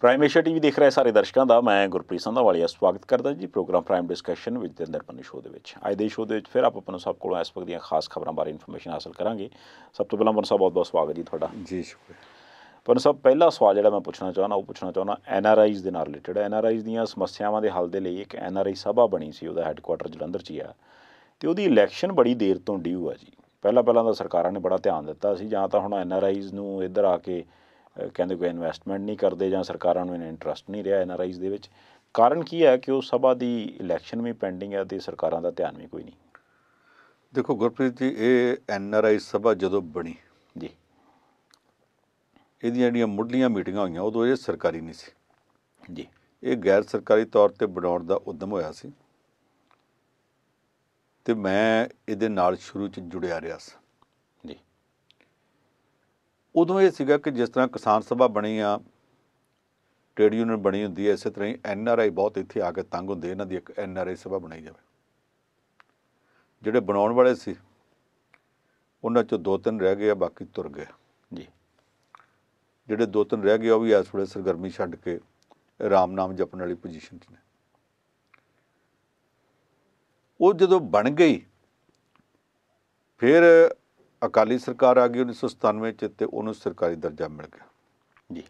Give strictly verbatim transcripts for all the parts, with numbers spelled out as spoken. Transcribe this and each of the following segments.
Prime Asia T V ਦੇਖ ਰਹੇ ਸਾਰੇ ਦਰਸ਼ਕਾਂ ਦਾ ਮੈਂ ਗੁਰਪ੍ਰੀਤ ਸੰਧਾਵਾਲੀਆ ਸਵਾਗਤ ਕਰਦਾ ਜੀ programme prime discussion with Jatinder Pannu show ਦੇ ਵਿੱਚ। ਅੱਜ ਦੇ ਸ਼ੋਅ ਦੇ ਵਿੱਚ ਫਿਰ ਆਪਾਂ ਨੂੰ ਸਭ ਕੋਲੋਂ ਇਸ ਵਕਤ ਦੀਆਂ ਖਾਸ ਖਬਰਾਂ ਬਾਰੇ ਇਨਫੋਰਮੇਸ਼ਨ ਹਾਸਲ ਕਰਾਂਗੇ। ਸਭ ਤੋਂ ਪਹਿਲਾਂ ਪੰਨੂ ਸਾਹਿਬ ਬਹੁਤ ਬਹੁਤ ਸਵਾਗਤ ਜੀ ਤੁਹਾਡਾ। ਜੀ ਸ਼ੁਕਰੀਆ। ਪੰਨੂ ਸਾਹਿਬ, ਪਹਿਲਾ ਸਵਾਲ ਜਿਹੜਾ ਮੈਂ ਪੁੱਛਣਾ ਚਾਹੁੰਦਾ ਉਹ ਪੁੱਛਣਾ ਚਾਹੁੰਦਾ ਐਨ ਆਰ ਆਈਜ਼ ਦੇ ਨਾਲ ਰਿਲੇਟਡ। ਐਨ ਆਰ ਆਈਜ਼ ਦੀਆਂ ਸਮੱਸਿਆਵਾਂ ਦੇ ਹੱਲ ਦੇ ਲਈ ਇੱਕ ਐਨ ਆਰ ਆਈ ਸਭਾ ਬਣੀ ਸੀ, ਉਹਦਾ ਹੈੱਡਕੁਆਟਰ ਜਲੰਧਰ 'ਚ ਹੀ ਆ, ਅਤੇ ਉਹਦੀ ਇਲੈਕਸ਼ਨ ਬੜੀ ਦੇਰ ਤੋਂ ਡਿਊ ਆ ਜੀ। ਪਹਿਲਾਂ ਪਹਿਲਾਂ ਤਾਂ ਸਰਕਾਰਾਂ ਨੇ ਬੜਾ ਧਿਆਨ ਦਿੱਤਾ ਸੀ, ਜਾਂ ਤਾਂ ਹੁਣ ਐਨ ਆਰ ਆਈਜ਼ ਨੂੰ ਇੱਧਰ ਆ ਕੇ ਕਹਿੰਦੇ ਕੋਈ ਇਨਵੈਸਟਮੈਂਟ ਨਹੀਂ ਕਰਦੇ, ਜਾਂ ਸਰਕਾਰਾਂ ਨੂੰ ਇਹਨਾਂ ਇੰਟਰਸਟ ਨਹੀਂ ਰਿਹਾ ਐਨ ਆਰ ਆਈਜ਼ ਦੇ ਵਿੱਚ। ਕਾਰਨ ਕੀ ਹੈ ਕਿ ਉਹ ਸਭਾ ਦੀ ਇਲੈਕਸ਼ਨ ਵੀ ਪੈਂਡਿੰਗ ਹੈ ਅਤੇ ਸਰਕਾਰਾਂ ਦਾ ਧਿਆਨ ਵੀ ਕੋਈ ਨਹੀਂ? ਦੇਖੋ ਗੁਰਪ੍ਰੀਤ ਜੀ, ਇਹ ਐਨ ਆਰ ਆਈ ਸਭਾ ਜਦੋਂ ਬਣੀ ਜੀ, ਇਹਦੀਆਂ ਜਿਹੜੀਆਂ ਮੁੱਢਲੀਆਂ ਮੀਟਿੰਗਾਂ ਹੋਈਆਂ ਉਦੋਂ ਇਹ ਸਰਕਾਰੀ ਨਹੀਂ ਸੀ ਜੀ, ਇਹ ਗੈਰ ਸਰਕਾਰੀ ਤੌਰ 'ਤੇ ਬਣਾਉਣ ਦਾ ਉਦਮ ਹੋਇਆ ਸੀ, ਅਤੇ ਮੈਂ ਇਹਦੇ ਨਾਲ ਸ਼ੁਰੂ 'ਚ ਜੁੜਿਆ ਰਿਹਾ ਸੀ ਜੀ। ਉਦੋਂ ਇਹ ਸੀਗਾ ਕਿ ਜਿਸ ਤਰ੍ਹਾਂ ਕਿਸਾਨ ਸਭਾ ਬਣੀ ਆ, ਟ੍ਰੇਡ ਯੂਨੀਅਨ ਬਣੀ ਹੁੰਦੀ ਹੈ, ਇਸੇ ਤਰ੍ਹਾਂ ਹੀ ਐਨ ਆਰ ਆਈ ਬਹੁਤ ਇੱਥੇ ਆ ਕੇ ਤੰਗ ਹੁੰਦੇ, ਇਹਨਾਂ ਦੀ ਇੱਕ ਐਨ ਆਰ ਆਈ ਸਭਾ ਬਣਾਈ ਜਾਵੇ। ਜਿਹੜੇ ਬਣਾਉਣ ਵਾਲੇ ਸੀ ਉਹਨਾਂ 'ਚੋਂ ਦੋ ਤਿੰਨ ਰਹਿ ਗਏ ਆ, ਬਾਕੀ ਤੁਰ ਗਏ ਜੀ। ਜਿਹੜੇ ਦੋ ਤਿੰਨ ਰਹਿ ਗਏ ਉਹ ਵੀ ਇਸ ਵੇਲੇ ਸਰਗਰਮੀ ਛੱਡ ਕੇ ਰਾਮ ਨਾਮ ਜਪਣ ਵਾਲੀ ਪੋਜੀਸ਼ਨ 'ਚ ਨੇ। ਉਹ ਜਦੋਂ ਬਣ ਗਈ ਫਿਰ ਅਕਾਲੀ ਸਰਕਾਰ ਆ ਗਈ ਉੱਨੀ ਸੌ ਸਤਾਨਵੇਂ 'ਚ, ਅਤੇ ਉਹਨੂੰ ਸਰਕਾਰੀ ਦਰਜਾ ਮਿਲ ਗਿਆ ਜੀ।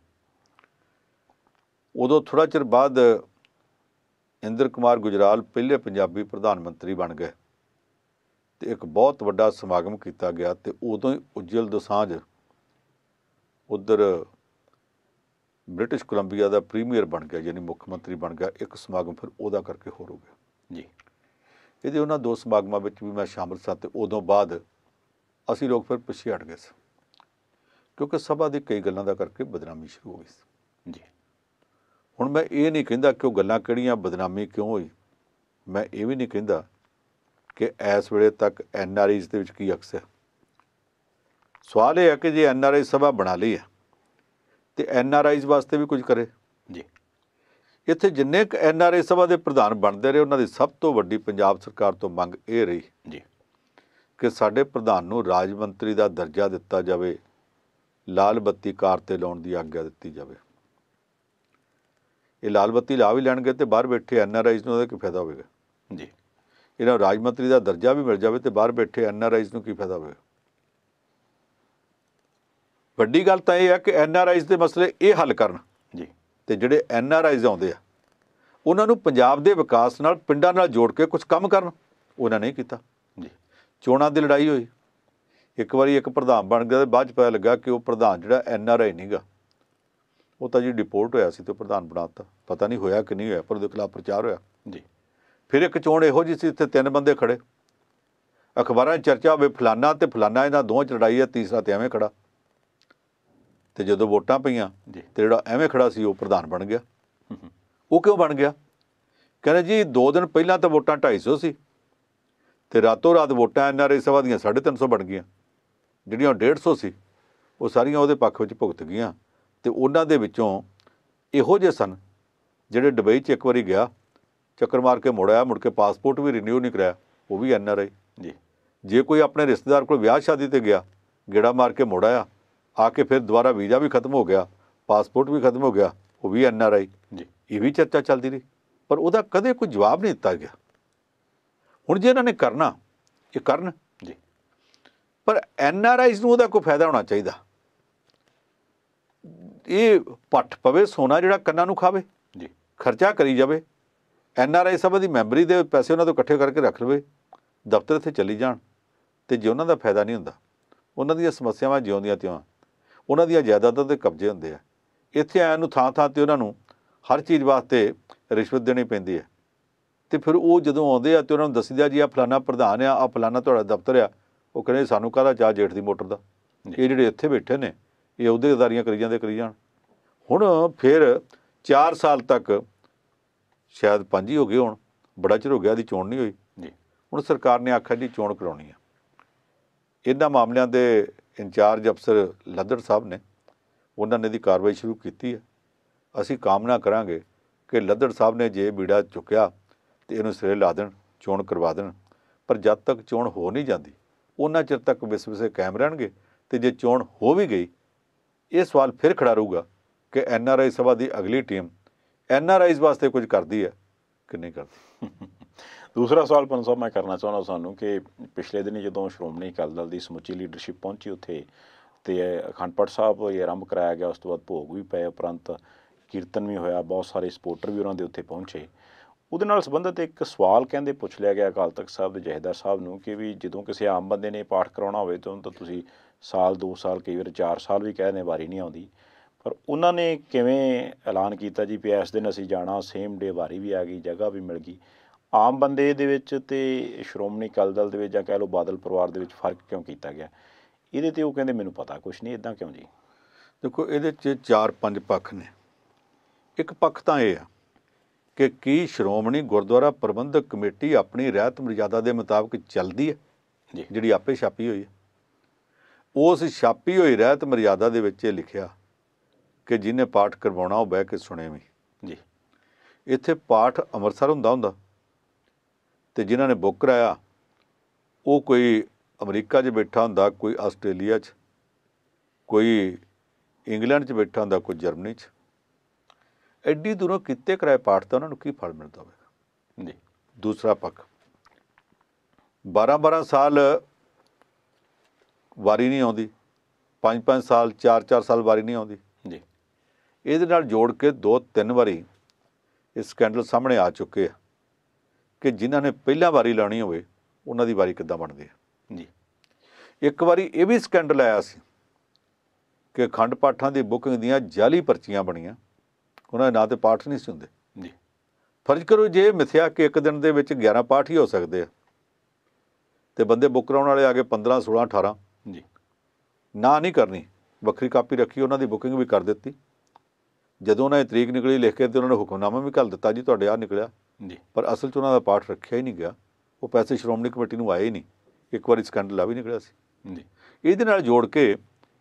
ਉਦੋਂ ਥੋੜ੍ਹਾ ਚਿਰ ਬਾਅਦ ਇੰਦਰ ਕੁਮਾਰ ਗੁਜਰਾਲ ਪਹਿਲੇ ਪੰਜਾਬੀ ਪ੍ਰਧਾਨ ਮੰਤਰੀ ਬਣ ਗਏ, ਅਤੇ ਇੱਕ ਬਹੁਤ ਵੱਡਾ ਸਮਾਗਮ ਕੀਤਾ ਗਿਆ, ਅਤੇ ਉਦੋਂ ਹੀ ਉੱਜਲ ਦੋਸਾਂਝ ਉੱਧਰ ਬ੍ਰਿਟਿਸ਼ ਕੋਲੰਬੀਆ ਦਾ ਪ੍ਰੀਮੀਅਰ ਬਣ ਗਿਆ, ਯਾਨੀ ਮੁੱਖ ਮੰਤਰੀ ਬਣ ਗਿਆ। ਇੱਕ ਸਮਾਗਮ ਫਿਰ ਉਹਦਾ ਕਰਕੇ ਹੋਰ ਹੋ ਗਿਆ ਜੀ। ਇਹਦੇ ਉਹਨਾਂ ਦੋ ਸਮਾਗਮਾਂ ਵਿੱਚ ਵੀ ਮੈਂ ਸ਼ਾਮਲ ਸਾਂ, ਅਤੇ ਉਦੋਂ ਬਾਅਦ ਅਸੀਂ ਲੋਕ ਫਿਰ ਪਿੱਛੇ ਹਟ ਗਏ ਸੀ, ਕਿਉਂਕਿ ਸਭਾ ਦੀ ਕਈ ਗੱਲਾਂ ਦਾ ਕਰਕੇ ਬਦਨਾਮੀ ਸ਼ੁਰੂ ਹੋ ਗਈ ਸੀ ਜੀ। ਹੁਣ ਮੈਂ ਇਹ ਨਹੀਂ ਕਹਿੰਦਾ ਕਿ ਉਹ ਗੱਲਾਂ ਕਿਹੜੀਆਂ, ਬਦਨਾਮੀ ਕਿਉਂ ਹੋਈ। ਮੈਂ ਇਹ ਵੀ ਨਹੀਂ ਕਹਿੰਦਾ ਕਿ ਇਸ ਵੇਲੇ ਤੱਕ ਐਨ ਆਰ ਆਈਜ਼ ਦੇ ਵਿੱਚ ਕੀ ਅਕਸ ਹੈ। ਸਵਾਲ ਇਹ ਹੈ ਕਿ ਜੇ ਐਨ ਆਰ ਆਈ ਸਭਾ ਬਣਾ ਲਈ ਹੈ ਅਤੇ ਐਨ ਆਰ ਆਈਜ਼ ਵਾਸਤੇ ਵੀ ਕੁਝ ਕਰੇ ਜੀ। ਇੱਥੇ ਜਿੰਨੇ ਕੁ ਐਨ ਆਰ ਆਈ ਸਭਾ ਦੇ ਪ੍ਰਧਾਨ ਬਣਦੇ ਰਹੇ, ਉਹਨਾਂ ਦੀ ਸਭ ਤੋਂ ਵੱਡੀ ਪੰਜਾਬ ਸਰਕਾਰ ਤੋਂ ਮੰਗ ਇਹ ਰਹੀ ਜੀ ਕਿ ਸਾਡੇ ਪ੍ਰਧਾਨ ਨੂੰ ਰਾਜ ਮੰਤਰੀ ਦਾ ਦਰਜਾ ਦਿੱਤਾ ਜਾਵੇ, ਲਾਲ ਬੱਤੀ ਕਾਰ 'ਤੇ ਲਾਉਣ ਦੀ ਆਗਿਆ ਦਿੱਤੀ ਜਾਵੇ। ਇਹ ਲਾਲ ਬੱਤੀ ਲਾ ਵੀ ਲੈਣਗੇ ਅਤੇ ਬਾਹਰ ਬੈਠੇ ਐਨ ਆਰ ਆਈਜ਼ ਨੂੰ ਉਹਦਾ ਕੀ ਫਾਇਦਾ ਹੋਵੇਗਾ ਜੀ। ਇਹਨਾਂ ਨੂੰ ਰਾਜ ਮੰਤਰੀ ਦਾ ਦਰਜਾ ਵੀ ਮਿਲ ਜਾਵੇ ਅਤੇ ਬਾਹਰ ਬੈਠੇ ਐਨ ਆਰ ਆਈਜ਼ ਨੂੰ ਕੀ ਫਾਇਦਾ ਹੋਵੇਗਾ। ਵੱਡੀ ਗੱਲ ਤਾਂ ਇਹ ਹੈ ਕਿ ਐਨ ਆਰ ਆਈਜ਼ ਦੇ ਮਸਲੇ ਇਹ ਹੱਲ ਕਰਨ ਜੀ, ਅਤੇ ਜਿਹੜੇ ਐਨ ਆਰ ਆਈਜ਼ ਆਉਂਦੇ ਆ ਉਹਨਾਂ ਨੂੰ ਪੰਜਾਬ ਦੇ ਵਿਕਾਸ ਨਾਲ, ਪਿੰਡਾਂ ਨਾਲ ਜੋੜ ਕੇ ਕੁਛ ਕੰਮ ਕਰਨ। ਉਹਨਾਂ ਨੇ ਕੀਤਾ ਜੀ। ਚੋਣਾਂ ਦੀ ਲੜਾਈ ਹੋਈ, ਇੱਕ ਵਾਰੀ ਇੱਕ ਪ੍ਰਧਾਨ ਬਣ ਗਿਆ, ਅਤੇ ਬਾਅਦ 'ਚ ਪਤਾ ਲੱਗਾ ਕਿ ਉਹ ਪ੍ਰਧਾਨ ਜਿਹੜਾ ਐਨ ਆਰ ਆਈ ਨਹੀਂ ਗਾ, ਉਹ ਤਾਂ ਜੀ ਡਿਪੋਰਟ ਹੋਇਆ ਸੀ ਅਤੇ ਪ੍ਰਧਾਨ ਬਣਾ ਦਿੱਤਾ। ਪਤਾ ਨਹੀਂ ਹੋਇਆ ਕਿ ਨਹੀਂ ਹੋਇਆ, ਪਰ ਉਹਦੇ ਖਿਲਾਫ ਪ੍ਰਚਾਰ ਹੋਇਆ ਜੀ। ਫਿਰ ਇੱਕ ਚੋਣ ਇਹੋ ਜਿਹੀ ਸੀ, ਇੱਥੇ ਤਿੰਨ ਬੰਦੇ ਖੜੇ, ਅਖਬਾਰਾਂ 'ਚ ਚਰਚਾ ਹੋਵੇ ਫਲਾਨਾ ਅਤੇ ਫਲਾਨਾ, ਇਹਨਾਂ ਦੋਵਾਂ 'ਚ ਲੜਾਈ ਹੈ, ਤੀਸਰਾ ਤੇ ਐਵੇਂ ਖੜਾ। ਅਤੇ ਜਦੋਂ ਵੋਟਾਂ ਪਈਆਂ ਜੀ, ਅਤੇ ਜਿਹੜਾ ਐਵੇਂ ਖੜਾ ਸੀ ਉਹ ਪ੍ਰਧਾਨ ਬਣ ਗਿਆ। ਉਹ ਕਿਉਂ ਬਣ ਗਿਆ? ਕਹਿੰਦੇ ਜੀ ਦੋ ਦਿਨ ਪਹਿਲਾਂ ਤਾਂ ਵੋਟਾਂ ਢਾਈ ਸੌ ਸੀ, ਅਤੇ ਰਾਤੋਂ ਰਾਤ ਵੋਟਾਂ ਐਨ ਆਰ ਆਈ ਸਭਾ ਦੀਆਂ ਸਾਢੇ ਤਿੰਨ ਸੌ ਬਣ ਗਈਆਂ। ਜਿਹੜੀਆਂ ਡੇਢ ਸੌ ਸੀ ਉਹ ਸਾਰੀਆਂ ਉਹਦੇ ਪੱਖ ਵਿੱਚ ਭੁਗਤ ਗਈਆਂ, ਅਤੇ ਉਹਨਾਂ ਦੇ ਵਿੱਚੋਂ ਇਹੋ ਜਿਹੇ ਸਨ ਜਿਹੜੇ ਦੁਬਈ 'ਚ ਇੱਕ ਵਾਰੀ ਗਿਆ, ਚੱਕਰ ਮਾਰ ਕੇ ਮੁੜ ਆਇਆ, ਮੁੜ ਕੇ ਪਾਸਪੋਰਟ ਵੀ ਰੀਨਿਊ ਨਹੀਂ ਕਰਾਇਆ, ਉਹ ਵੀ ਐਨ ਆਰ ਆਈ ਜੀ। ਜੇ ਕੋਈ ਆਪਣੇ ਰਿਸ਼ਤੇਦਾਰ ਕੋਲ ਵਿਆਹ ਸ਼ਾਦੀ 'ਤੇ ਗਿਆ, ਗੇੜਾ ਮਾਰ ਕੇ ਮੁੜ ਆਇਆ, ਆ ਕੇ ਫਿਰ ਦੁਬਾਰਾ ਵੀਜ਼ਾ ਵੀ ਖਤਮ ਹੋ ਗਿਆ, ਪਾਸਪੋਰਟ ਵੀ ਖਤਮ ਹੋ ਗਿਆ, ਉਹ ਵੀ ਐਨ ਆਰ ਆਈ ਜੀ। ਇਹ ਵੀ ਚਰਚਾ ਚੱਲਦੀ ਰਹੀ, ਪਰ ਉਹਦਾ ਕਦੇ ਕੋਈ ਜਵਾਬ ਨਹੀਂ ਦਿੱਤਾ ਗਿਆ। ਹੁਣ ਜੇ ਇਹਨਾਂ ਨੇ ਕਰਨਾ, ਇਹ ਕਰਨ ਜੀ, ਪਰ ਐਨ ਆਰ ਆਈਜ਼ ਨੂੰ ਉਹਦਾ ਕੋਈ ਫਾਇਦਾ ਹੋਣਾ ਚਾਹੀਦਾ। ਇਹ ਪੱਠ ਪਵੇ ਸੋਨਾ ਜਿਹੜਾ ਕੰਨਾਂ ਨੂੰ ਖਾਵੇ ਜੀ। ਖਰਚਾ ਕਰੀ ਜਾਵੇ, N R I Sabha the memory ਦੇ ਪੈਸੇ ਉਹਨਾਂ ਤੋਂ ਇਕੱਠੇ ਕਰਕੇ ਰੱਖ ਲਵੇ, ਦਫ਼ਤਰ ਇੱਥੇ ਚੱਲੀ ਜਾਣ, ਅਤੇ ਜੇ ਉਹਨਾਂ ਦਾ ਫਾਇਦਾ ਨਹੀਂ ਹੁੰਦਾ, ਉਹਨਾਂ ਦੀਆਂ ਸਮੱਸਿਆਵਾਂ ਜਿਉਂਦੀਆਂ ਤਿਉਂ, ਉਹਨਾਂ ਦੀਆਂ ਜਾਇਦਾਦਾਂ 'ਤੇ ਕਬਜ਼ੇ ਹੁੰਦੇ ਆ, ਇੱਥੇ ਆਇਆਂ ਨੂੰ ਥਾਂ ਥਾਂ 'ਤੇ ਉਹਨਾਂ ਨੂੰ ਹਰ ਚੀਜ਼ ਵਾਸਤੇ ਰਿਸ਼ਵਤ ਦੇਣੀ ਪੈਂਦੀ ਹੈ, ਅਤੇ ਫਿਰ ਉਹ ਜਦੋਂ ਆਉਂਦੇ ਆ ਅਤੇ ਉਹਨਾਂ ਨੂੰ ਦੱਸੀਦਾ ਜੀ ਆਹ ਫਲਾਨਾ ਪ੍ਰਧਾਨ ਆ, ਆਹ ਫਲਾਨਾ ਤੁਹਾਡਾ ਦਫ਼ਤਰ ਆ, ਉਹ ਕਹਿੰਦੇ ਸਾਨੂੰ ਕਾਹਦਾ ਚਾਹ ਜੇਠ ਦੀ ਮੋਟਰ ਦਾ। ਇਹ ਜਿਹੜੇ ਇੱਥੇ ਬੈਠੇ ਨੇ ਇਹ ਅਹੁਦੇਦਾਰੀਆਂ ਕਰੀ ਜਾਂਦੇ ਕਰੀ ਜਾਣ। ਹੁਣ ਫਿਰ ਚਾਰ ਸਾਲ ਤੱਕ, ਸ਼ਾਇਦ ਪੰਜ ਹੀ ਹੋ ਗਏ ਹੁਣ, ਬੜਾ ਚਿਰ ਹੋ ਗਿਆ ਇਹਦੀ ਚੋਣ ਨਹੀਂ ਹੋਈ ਜੀ। ਹੁਣ ਸਰਕਾਰ ਨੇ ਆਖਿਆ ਜੀ ਚੋਣ ਕਰਾਉਣੀ ਆ। ਇਹਨਾਂ ਮਾਮਲਿਆਂ ਦੇ ਇੰਚਾਰਜ ਅਫਸਰ ਲੱਦੜ ਸਾਹਿਬ ਨੇ, ਉਹਨਾਂ ਨੇ ਇਹਦੀ ਕਾਰਵਾਈ ਸ਼ੁਰੂ ਕੀਤੀ ਹੈ। ਅਸੀਂ ਕਾਮਨਾ ਕਰਾਂਗੇ ਕਿ ਲੱਦੜ ਸਾਹਿਬ ਨੇ ਜੇ ਬੀੜਾ ਚੁੱਕਿਆ ਅਤੇ ਇਹਨੂੰ ਸਿਰੇ ਲਾ ਦੇਣ, ਚੋਣ ਕਰਵਾ ਦੇਣ। ਪਰ ਜਦ ਤੱਕ ਚੋਣ ਹੋ ਨਹੀਂ ਜਾਂਦੀ ਉਹਨਾਂ ਚਿਰ ਤੱਕ ਵਿਸ ਵਿਸੇ ਕਾਇਮ ਰਹਿਣਗੇ, ਅਤੇ ਜੇ ਚੋਣ ਹੋ ਵੀ ਗਈ ਇਹ ਸਵਾਲ ਫਿਰ ਖੜਾ ਰਹੂਗਾ ਕਿ ਐਨ ਆਰ ਆਈ ਸਭਾ ਦੀ ਅਗਲੀ ਟੀਮ ਐਨ ਆਰ ਆਈਜ਼ ਵਾਸਤੇ ਕੁਝ ਕਰਦੀ ਹੈ ਕਿ ਨਹੀਂ ਕਰਦੀ। ਦੂਸਰਾ ਸਵਾਲ ਪੰਨ ਸਾਹਿਬ ਮੈਂ ਕਰਨਾ ਚਾਹੁੰਦਾ ਸਾਨੂੰ ਕਿ ਪਿਛਲੇ ਦਿਨੀ ਜਦੋਂ ਸ਼੍ਰੋਮਣੀ ਅਕਾਲੀ ਦਲ ਦੀ ਸਮੁੱਚੀ ਲੀਡਰਸ਼ਿਪ ਪਹੁੰਚੀ ਉੱਥੇ ਅਤੇ ਅਖੰਡ ਪਾਠ ਸਾਹਿਬ ਇਹ ਆਰੰਭ ਕਰਾਇਆ ਗਿਆ, ਉਸ ਤੋਂ ਬਾਅਦ ਭੋਗ ਵੀ ਪਏ, ਉਪਰੰਤ ਕੀਰਤਨ ਵੀ ਹੋਇਆ, ਬਹੁਤ ਸਾਰੇ ਸਪੋਰਟਰ ਵੀ ਉਹਨਾਂ ਦੇ ਉੱਥੇ ਪਹੁੰਚੇ। ਉਹਦੇ ਨਾਲ ਸੰਬੰਧਿਤ ਇੱਕ ਸਵਾਲ ਕਹਿੰਦੇ ਪੁੱਛ ਲਿਆ ਗਿਆ ਅਕਾਲ ਤਖਤ ਸਾਹਿਬ ਦੇ ਜਥੇਦਾਰ ਸਾਹਿਬ ਨੂੰ ਕਿ ਵੀ ਜਦੋਂ ਕਿਸੇ ਆਮ ਬੰਦੇ ਨੇ ਪਾਠ ਕਰਾਉਣਾ ਹੋਵੇ ਤਾਂ ਉਹਨੂੰ ਤਾਂ ਤੁਸੀਂ ਸਾਲ ਦੋ ਸਾਲ ਕਈ ਵਾਰ ਚਾਰ ਸਾਲ ਵੀ ਕਹਿ ਦਿੰਦੇ ਵਾਰੀ ਨਹੀਂ ਆਉਂਦੀ, ਪਰ ਉਹਨਾਂ ਨੇ ਕਿਵੇਂ ਐਲਾਨ ਕੀਤਾ ਜੀ ਵੀ ਇਸ ਦਿਨ ਅਸੀਂ ਜਾਣਾ, ਸੇਮ ਡੇ ਵਾਰੀ ਵੀ ਆ ਗਈ, ਜਗ੍ਹਾ ਵੀ ਮਿਲ ਗਈ। ਆਮ ਬੰਦੇ ਦੇ ਵਿੱਚ ਅਤੇ ਸ਼੍ਰੋਮਣੀ ਅਕਾਲੀ ਦਲ ਦੇ ਵਿੱਚ ਜਾਂ ਕਹਿ ਲਓ ਬਾਦਲ ਪਰਿਵਾਰ ਦੇ ਵਿੱਚ ਫ਼ਰਕ ਕਿਉਂ ਕੀਤਾ ਗਿਆ? ਇਹਦੇ 'ਤੇ ਉਹ ਕਹਿੰਦੇ ਮੈਨੂੰ ਪਤਾ ਕੁਛ ਨਹੀਂ, ਇੱਦਾਂ ਕਿਉਂ ਜੀ? ਦੇਖੋ, ਇਹਦੇ 'ਚ ਚਾਰ ਪੰਜ ਪੱਖ ਨੇ। ਇੱਕ ਪੱਖ ਤਾਂ ਇਹ ਆ ਕਿ ਕੀ ਸ਼੍ਰੋਮਣੀ ਗੁਰਦੁਆਰਾ ਪ੍ਰਬੰਧਕ ਕਮੇਟੀ ਆਪਣੀ ਰਹਿਤ ਮਰਜ਼ਾਦਾ ਦੇ ਮੁਤਾਬਕ ਚੱਲਦੀ ਹੈ ਜੀ, ਜਿਹੜੀ ਆਪੇ ਛਾਪੀ ਹੋਈ ਹੈ। ਉਸ ਛਾਪੀ ਹੋਈ ਰਹਿਤ ਮਰਜ਼ਾਦਾ ਦੇ ਵਿੱਚ ਇਹ ਲਿਖਿਆ ਕਿ ਜਿਹਨੇ ਪਾਠ ਕਰਵਾਉਣਾ ਉਹ ਬਹਿ ਕੇ ਸੁਣੇ ਵੀ ਜੀ। ਇੱਥੇ ਪਾਠ ਅੰਮ੍ਰਿਤਸਰ ਹੁੰਦਾ ਹੁੰਦਾ ਅਤੇ ਜਿਨ੍ਹਾਂ ਨੇ ਬੁੱਕ ਕਰਾਇਆ ਉਹ ਕੋਈ ਅਮਰੀਕਾ 'ਚ ਬੈਠਾ ਹੁੰਦਾ, ਕੋਈ ਆਸਟ੍ਰੇਲੀਆ 'ਚ, ਕੋਈ ਇੰਗਲੈਂਡ 'ਚ ਬੈਠਾ ਹੁੰਦਾ, ਕੋਈ ਜਰਮਨੀ 'ਚ। ਐਡੀ ਦੂਰੋਂ ਕੀਤੇ ਕਰਾਏ ਪਾਠ ਤਾਂ ਉਹਨਾਂ ਨੂੰ ਕੀ ਫਲ ਮਿਲਦਾ ਹੋਵੇਗਾ ਜੀ। ਦੂਸਰਾ ਪੱਖ, ਬਾਰਾਂ ਬਾਰਾਂ ਸਾਲ ਵਾਰੀ ਨਹੀਂ ਆਉਂਦੀ, ਪੰਜ ਪੰਜ ਸਾਲ, ਚਾਰ ਚਾਰ ਸਾਲ ਵਾਰੀ ਨਹੀਂ ਆਉਂਦੀ ਜੀ। ਇਹਦੇ ਨਾਲ ਜੋੜ ਕੇ ਦੋ ਤਿੰਨ ਵਾਰੀ ਇਹ ਸਕੈਂਡਲ ਸਾਹਮਣੇ ਆ ਚੁੱਕੇ ਆ ਕਿ ਜਿਨ੍ਹਾਂ ਨੇ ਪਹਿਲਾਂ ਵਾਰੀ ਲਾਉਣੀ ਹੋਵੇ ਉਹਨਾਂ ਦੀ ਵਾਰੀ ਕਿੱਦਾਂ ਬਣਦੀ ਹੈ ਜੀ। ਇੱਕ ਵਾਰੀ ਇਹ ਵੀ ਸਕੈਂਡਲ ਆਇਆ ਸੀ ਕਿ ਅਖੰਡ ਪਾਠਾਂ ਦੀ ਬੁਕਿੰਗ ਦੀਆਂ ਜਾਲੀ ਪਰਚੀਆਂ ਬਣੀਆਂ, ਉਹਨਾਂ ਦੇ ਨਾਂ 'ਤੇ ਪਾਠ ਨਹੀਂ ਸੀ ਹੁੰਦੇ ਜੀ। ਫਰਜ਼ ਕਰੋ ਜੇ ਮਿਥਿਆ ਕਿ ਇੱਕ ਦਿਨ ਦੇ ਵਿੱਚ ਗਿਆਰਾਂ ਪਾਠ ਹੀ ਹੋ ਸਕਦੇ ਆ ਅਤੇ ਬੰਦੇ ਬੁੱਕ ਕਰਾਉਣ ਵਾਲੇ ਆ ਗਏ ਪੰਦਰਾਂ ਸੋਲਾਂ ਅਠਾਰਾਂ ਜੀ। ਨਾ ਨਹੀਂ ਕਰਨੀ, ਵੱਖਰੀ ਕਾਪੀ ਰੱਖੀ, ਉਹਨਾਂ ਦੀ ਬੁਕਿੰਗ ਵੀ ਕਰ ਦਿੱਤੀ। ਜਦੋਂ ਉਹਨਾਂ ਦੀ ਤਰੀਕ ਨਿਕਲੀ ਲਿਖ ਕੇ, ਤੇ ਉਹਨਾਂ ਨੇ ਹੁਕਮਨਾਮਾ ਵੀ ਘੱਲ ਦਿੱਤਾ ਜੀ ਤੁਹਾਡੇ ਆਹ ਨਿਕਲਿਆ, ਜੀ। ਪਰ ਅਸਲ 'ਚ ਉਹਨਾਂ ਦਾ ਪਾਠ ਰੱਖਿਆ ਹੀ ਨਹੀਂ ਗਿਆ, ਉਹ ਪੈਸੇ ਸ਼੍ਰੋਮਣੀ ਕਮੇਟੀ ਨੂੰ ਆਏ ਹੀ ਨਹੀਂ। ਇੱਕ ਵਾਰੀ ਸਕੈਂਡਲ ਆ ਵੀ ਨਿਕਲਿਆ ਸੀ ਜੀ। ਇਹਦੇ ਨਾਲ ਜੋੜ ਕੇ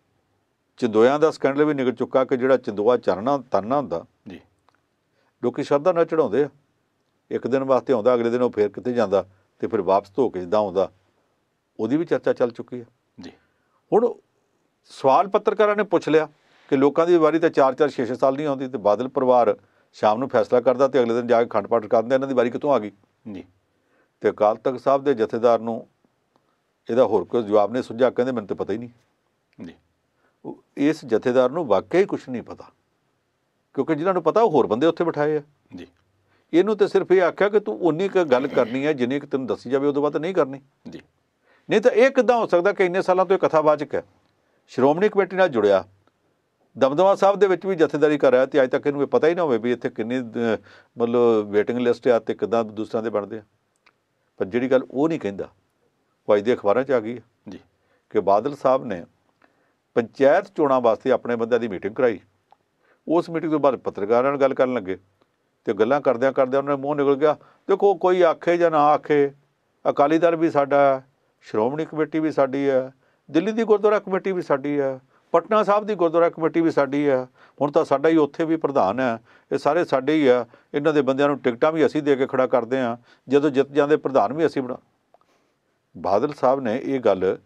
ਚੰਦੋਇਆਂ ਦਾ ਸਕੈਂਡਲ ਵੀ ਨਿਕਲ ਚੁੱਕਾ ਕਿ ਜਿਹੜਾ ਚੰਦੋਆ ਚਰਨਾ ਤਰਨਾ ਹੁੰਦਾ ਜੀ, ਲੋਕ ਸ਼ਰਧਾ ਨਾਲ ਚੜਾਉਂਦੇ ਆ, ਇੱਕ ਦਿਨ ਵਾਸਤੇ ਆਉਂਦਾ, ਅਗਲੇ ਦਿਨ ਉਹ ਫੇਰ ਕਿਤੇ ਜਾਂਦਾ ਅਤੇ ਫਿਰ ਵਾਪਸ ਧੋ ਕੇ ਜਿੱਦਾਂ ਆਉਂਦਾ, ਉਹਦੀ ਵੀ ਚਰਚਾ ਚੱਲ ਚੁੱਕੀ ਹੈ ਜੀ। ਹੁਣ ਸਵਾਲ ਪੱਤਰਕਾਰਾਂ ਨੇ ਪੁੱਛ ਲਿਆ ਕਿ ਲੋਕਾਂ ਦੀ ਵਾਰੀ ਤਾਂ ਚਾਰ ਚਾਰ ਛੇ ਛੇ ਸਾਲ ਨਹੀਂ ਆਉਂਦੀ, ਅਤੇ ਬਾਦਲ ਪਰਿਵਾਰ ਸ਼ਾਮ ਨੂੰ ਫੈਸਲਾ ਕਰਦਾ ਅਤੇ ਅਗਲੇ ਦਿਨ ਜਾ ਕੇ ਅਖੰਡ ਪਾਠ ਕਰ ਦਿੰਦੇ, ਇਹਨਾਂ ਦੀ ਵਾਰੀ ਕਿੱਥੋਂ ਆ ਗਈ ਜੀ। ਅਤੇ ਅਕਾਲ ਤਖਤ ਸਾਹਿਬ ਦੇ ਜਥੇਦਾਰ ਨੂੰ ਇਹਦਾ ਹੋਰ ਕੋਈ ਜਵਾਬ ਨਹੀਂ ਸੁਝਿਆ, ਕਹਿੰਦੇ ਮੈਨੂੰ ਤਾਂ ਪਤਾ ਹੀ ਨਹੀਂ ਜੀ। ਇਸ ਜਥੇਦਾਰ ਨੂੰ ਵਾਕਿਆ ਹੀ ਕੁਛ ਨਹੀਂ ਪਤਾ, ਕਿਉਂਕਿ ਜਿਹਨਾਂ ਨੂੰ ਪਤਾ ਉਹ ਹੋਰ ਬੰਦੇ ਉੱਥੇ ਬਿਠਾਏ ਆ ਜੀ। ਇਹਨੂੰ ਤਾਂ ਸਿਰਫ ਇਹ ਆਖਿਆ ਕਿ ਤੂੰ ਉਨੀ ਕੁ ਗੱਲ ਕਰਨੀ ਹੈ ਜਿੰਨੀ ਕੁ ਤੈਨੂੰ ਦੱਸੀ ਜਾਵੇ, ਉਹ ਤੋਂ ਬਾਅਦ ਨਹੀਂ ਕਰਨੀ ਜੀ। ਨਹੀਂ ਤਾਂ ਇਹ ਕਿੱਦਾਂ ਹੋ ਸਕਦਾ ਕਿ ਇੰਨੇ ਸਾਲਾਂ ਤੋਂ ਇਹ ਕਥਾਵਾਚਕ ਹੈ, ਸ਼੍ਰੋਮਣੀ ਕਮੇਟੀ ਨਾਲ ਜੁੜਿਆ, ਦਮਦਮਾ ਸਾਹਿਬ ਦੇ ਵਿੱਚ ਵੀ ਜਥੇਦਾਰੀ ਕਰ ਰਿਹਾ, ਅਤੇ ਅੱਜ ਤੱਕ ਇਹਨੂੰ ਇਹ ਪਤਾ ਹੀ ਨਾ ਹੋਵੇ ਵੀ ਇੱਥੇ ਕਿੰਨੀ ਮਤਲਬ ਵੇਟਿੰਗ ਲਿਸਟ ਆ ਅਤੇ ਕਿੱਦਾਂ ਦੂਸਰਿਆਂ ਦੇ ਬਣਦੇ ਆ। ਪਰ ਜਿਹੜੀ ਗੱਲ ਉਹ ਨਹੀਂ ਕਹਿੰਦਾ, ਉਹ ਅੱਜ ਦੇ ਅਖਬਾਰਾਂ 'ਚ ਆ ਗਈ ਹੈ ਜੀ ਕਿ ਬਾਦਲ ਸਾਹਿਬ ਨੇ ਪੰਚਾਇਤ ਚੋਣਾਂ ਵਾਸਤੇ ਆਪਣੇ ਬੰਦਿਆਂ ਦੀ ਮੀਟਿੰਗ ਕਰਾਈ। ਉਸ ਮੀਟਿੰਗ ਤੋਂ ਬਾਅਦ ਪੱਤਰਕਾਰਾਂ ਨਾਲ ਗੱਲ ਕਰਨ ਲੱਗੇ ਅਤੇ ਗੱਲਾਂ ਕਰਦਿਆਂ ਕਰਦਿਆਂ ਉਹਨਾਂ ਨੇ ਮੂੰਹ ਨਿਕਲ ਗਿਆ, ਦੇਖੋ ਕੋਈ ਆਖੇ ਜਾਂ ਨਾ ਆਖੇ, ਅਕਾਲੀ ਦਲ ਵੀ ਸਾਡਾ, ਸ਼੍ਰੋਮਣੀ ਕਮੇਟੀ ਵੀ ਸਾਡੀ ਹੈ, ਦਿੱਲੀ ਦੀ ਗੁਰਦੁਆਰਾ ਕਮੇਟੀ ਵੀ ਸਾਡੀ ਹੈ, ਪਟਨਾ ਸਾਹਿਬ ਦੀ ਗੁਰਦੁਆਰਾ ਕਮੇਟੀ ਵੀ ਸਾਡੀ ਹੈ, ਹੁਣ ਤਾਂ ਸਾਡਾ ਹੀ ਉੱਥੇ ਵੀ ਪ੍ਰਧਾਨ ਹੈ, ਇਹ ਸਾਰੇ ਸਾਡੇ ਹੀ ਆ, ਇਹਨਾਂ ਦੇ ਬੰਦਿਆਂ ਨੂੰ ਟਿਕਟਾਂ ਵੀ ਅਸੀਂ ਦੇ ਕੇ ਖੜਾ ਕਰਦੇ ਹਾਂ, ਜਦੋਂ ਜਿੱਤ ਜਾਂਦੇ ਪ੍ਰਧਾਨ ਵੀ ਅਸੀਂ ਬਣਾ। ਬਾਦਲ ਸਾਹਿਬ ਨੇ ਇਹ ਗੱਲ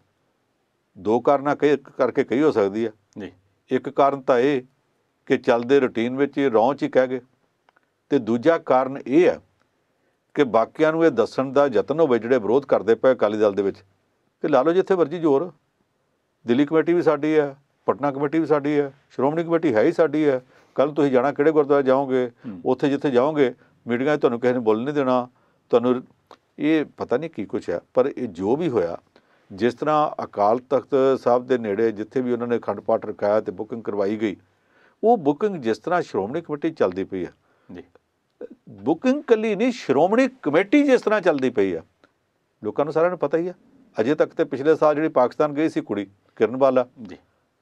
ਦੋ ਕਾਰਨਾਂ ਕਹੀ ਕਰਕੇ ਕਹੀ ਹੋ ਸਕਦੀ ਹੈ ਜੀ। ਇੱਕ ਕਾਰਨ ਤਾਂ ਇਹ ਕਿ ਚੱਲਦੇ ਰੂਟੀਨ ਵਿੱਚ ਇਹ ਰੌਂ 'ਚ ਹੀ ਕਹਿ ਗਏ, ਅਤੇ ਦੂਜਾ ਕਾਰਨ ਇਹ ਹੈ ਕਿ ਬਾਕੀਆਂ ਨੂੰ ਇਹ ਦੱਸਣ ਦਾ ਯਤਨ ਹੋਵੇ ਜਿਹੜੇ ਵਿਰੋਧ ਕਰਦੇ ਪਏ ਅਕਾਲੀ ਦਲ ਦੇ ਵਿੱਚ ਕਿ ਲਾ ਲਓ ਜਿੱਥੇ ਮਰਜ਼ੀ ਜ਼ੋਰ, ਦਿੱਲੀ ਕਮੇਟੀ ਵੀ ਸਾਡੀ ਹੈ, ਪਟਨਾ ਕਮੇਟੀ ਵੀ ਸਾਡੀ ਹੈ, ਸ਼੍ਰੋਮਣੀ ਕਮੇਟੀ ਹੈ ਹੀ ਸਾਡੀ ਹੈ, ਕੱਲ੍ਹ ਤੁਸੀਂ ਜਾਣਾ ਕਿਹੜੇ ਗੁਰਦੁਆਰੇ ਜਾਓਗੇ, ਉੱਥੇ ਜਿੱਥੇ ਜਾਓਗੇ ਮੀਟਿੰਗਾਂ 'ਚ ਤੁਹਾਨੂੰ ਕਿਸੇ ਨੇ ਬੋਲਣ ਨਹੀਂ ਦੇਣਾ, ਤੁਹਾਨੂੰ ਇਹ ਪਤਾ ਨਹੀਂ ਕੀ ਕੁਛ ਹੈ। ਪਰ ਇਹ ਜੋ ਵੀ ਹੋਇਆ, ਜਿਸ ਤਰ੍ਹਾਂ ਅਕਾਲ ਤਖਤ ਸਾਹਿਬ ਦੇ ਨੇੜੇ ਜਿੱਥੇ ਵੀ ਉਹਨਾਂ ਨੇ ਅਖੰਡ ਪਾਠ ਰਖਾਇਆ ਅਤੇ ਬੁਕਿੰਗ ਕਰਵਾਈ ਗਈ, ਉਹ ਬੁਕਿੰਗ ਜਿਸ ਤਰ੍ਹਾਂ ਸ਼੍ਰੋਮਣੀ ਕਮੇਟੀ ਚੱਲਦੀ ਪਈ ਹੈ ਜੀ, ਬੁਕਿੰਗ ਇਕੱਲੀ ਨਹੀਂ, ਸ਼੍ਰੋਮਣੀ ਕਮੇਟੀ ਜਿਸ ਤਰ੍ਹਾਂ ਚੱਲਦੀ ਪਈ ਆ, ਲੋਕਾਂ ਨੂੰ ਸਾਰਿਆਂ ਨੂੰ ਪਤਾ ਹੀ ਆ। ਅਜੇ ਤੱਕ ਤੇ ਪਿਛਲੇ ਸਾਲ ਜਿਹੜੀ ਪਾਕਿਸਤਾਨ ਗਈ ਸੀ ਕੁੜੀ ਕਿਰਨ ਵਾਲਾ ਜੀ,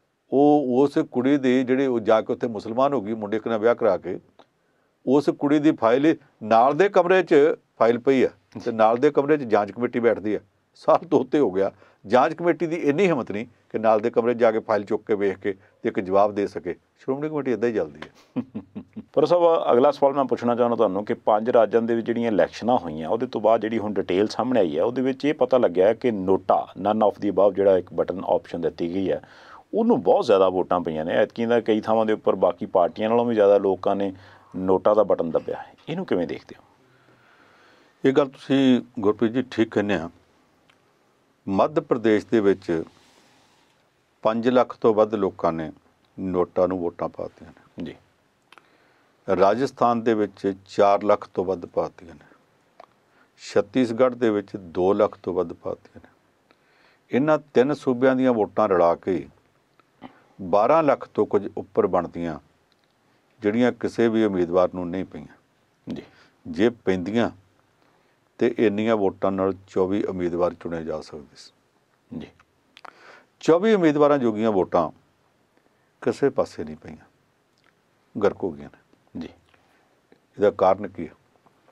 ਉਹ ਉਸ ਕੁੜੀ ਦੀ ਜਿਹੜੀ ਉਹ ਜਾ ਕੇ ਉੱਥੇ ਮੁਸਲਮਾਨ ਹੋ ਗਈ, ਮੁੰਡੇ ਨਾਲ ਵਿਆਹ ਕਰਾ ਕੇ, ਉਸ ਕੁੜੀ ਦੀ ਫਾਈਲ ਨਾਲ ਦੇ ਕਮਰੇ 'ਚ ਫਾਈਲ ਪਈ ਆ, ਅਤੇ ਨਾਲ ਦੇ ਕਮਰੇ 'ਚ ਜਾਂਚ ਕਮੇਟੀ ਬੈਠਦੀ ਹੈ। ਸਾਲ ਤੋਂ ਉੱਤੇ ਹੋ ਗਿਆ, ਜਾਂਚ ਕਮੇਟੀ ਦੀ ਇੰਨੀ ਹਿੰਮਤ ਨਹੀਂ ਕਿ ਨਾਲ ਦੇ ਕਮਰੇ 'ਚ ਜਾ ਕੇ ਫਾਈਲ ਚੁੱਕ ਕੇ ਵੇਖ ਕੇ ਅਤੇ ਇੱਕ ਜਵਾਬ ਦੇ ਸਕੇ। ਸ਼੍ਰੋਮਣੀ ਕਮੇਟੀ ਇੱਦਾਂ ਹੀ ਚੱਲਦੀ ਹੈ। ਪਰ ਸਾਹਿਬ ਅਗਲਾ ਸਵਾਲ ਮੈਂ ਪੁੱਛਣਾ ਚਾਹੁੰਦਾ ਤੁਹਾਨੂੰ ਕਿ ਪੰਜ ਰਾਜਾਂ ਦੇ ਵਿੱਚ ਜਿਹੜੀਆਂ ਇਲੈਕਸ਼ਨਾਂ ਹੋਈਆਂ, ਉਹਦੇ ਤੋਂ ਬਾਅਦ ਜਿਹੜੀ ਹੁਣ ਡਿਟੇਲ ਸਾਹਮਣੇ ਆਈ ਹੈ, ਉਹਦੇ ਵਿੱਚ ਇਹ ਪਤਾ ਲੱਗਿਆ ਕਿ ਨੋਟਾ ਨਨ ਆਫ ਦੀ ਅਬਵ ਜਿਹੜਾ ਇੱਕ ਬਟਨ ਆਪਸ਼ਨ ਦਿੱਤੀ ਗਈ ਹੈ, ਉਹਨੂੰ ਬਹੁਤ ਜ਼ਿਆਦਾ ਵੋਟਾਂ ਪਈਆਂ ਨੇ। ਐਤਕੀ ਦਾ ਕਈ ਥਾਵਾਂ ਦੇ ਉੱਪਰ ਬਾਕੀ ਪਾਰਟੀਆਂ ਨਾਲੋਂ ਵੀ ਜ਼ਿਆਦਾ ਲੋਕਾਂ ਨੇ ਨੋਟਾਂ ਦਾ ਬਟਨ ਦੱਬਿਆ ਹੈ। ਇਹਨੂੰ ਕਿਵੇਂ ਦੇਖਦੇ ਹੋ? ਇਹ ਗੱਲ ਤੁਸੀਂ ਗੁਰਪ੍ਰੀਤ ਜੀ ਠੀਕ ਕਹਿੰਦੇ ਆ। ਮੱਧ ਪ੍ਰਦੇਸ਼ ਦੇ ਵਿੱਚ ਪੰਜ ਲੱਖ ਤੋਂ ਵੱਧ ਲੋਕਾਂ ਨੇ ਨੋਟਾਂ ਨੂੰ ਵੋਟਾਂ ਪਾਤੀਆਂ ਨੇ ਜੀ। ਰਾਜਸਥਾਨ ਦੇ ਵਿੱਚ ਚਾਰ ਲੱਖ ਤੋਂ ਵੱਧ ਪਾਤੀਆਂ ਨੇ। ਛੱਤੀਸਗੜ੍ਹ ਦੇ ਵਿੱਚ ਦੋ ਲੱਖ ਤੋਂ ਵੱਧ ਪਾਤੀਆਂ ਨੇ। ਇਹਨਾਂ ਤਿੰਨ ਸੂਬਿਆਂ ਦੀਆਂ ਵੋਟਾਂ ਰਲਾ ਕੇ ਬਾਰਾਂ ਲੱਖ ਤੋਂ ਕੁਝ ਉੱਪਰ ਬਣਦੀਆਂ, ਜਿਹੜੀਆਂ ਕਿਸੇ ਵੀ ਉਮੀਦਵਾਰ ਨੂੰ ਨਹੀਂ ਪਈਆਂ ਜੀ। ਜੇ ਪੈਂਦੀਆਂ ਤੇ ਇੰਨੀਆਂ ਵੋਟਾਂ ਨਾਲ ਚੌਵੀ ਉਮੀਦਵਾਰ ਚੁਣੇ ਜਾ ਸਕਦੇ ਸੀ ਜੀ। ਚੌਵੀ ਉਮੀਦਵਾਰਾਂ ਜੋਗੀਆਂ ਵੋਟਾਂ ਕਿਸੇ ਪਾਸੇ ਨਹੀਂ ਪਈਆਂ, ਗਰਕ ਹੋ ਗਈਆਂ ਨੇ ਜੀ। ਇਹਦਾ ਕਾਰਨ ਕੀ ਹੈ?